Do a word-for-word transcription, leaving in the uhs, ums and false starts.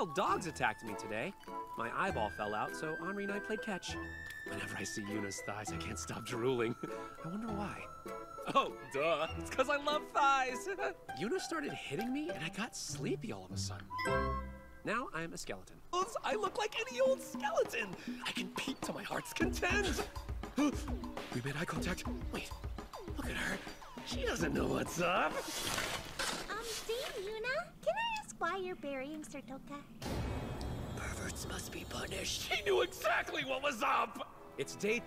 wild dogs attacked me today. My eyeball fell out, so Henri and I played catch. Whenever I see Yuna's thighs, I can't stop drooling. I wonder why. Oh, duh. It's because I love thighs. Yuna started hitting me, and I got sleepy all of a sudden. Now I'm a skeleton. I look like any old skeleton. I can peek to my heart's content. We made eye contact. Wait, look at her. She doesn't know what's up. Um, Dame Yuna, can I ask why you're burying Sir Toka? Perverts must be punished. She knew exactly what was up. It's day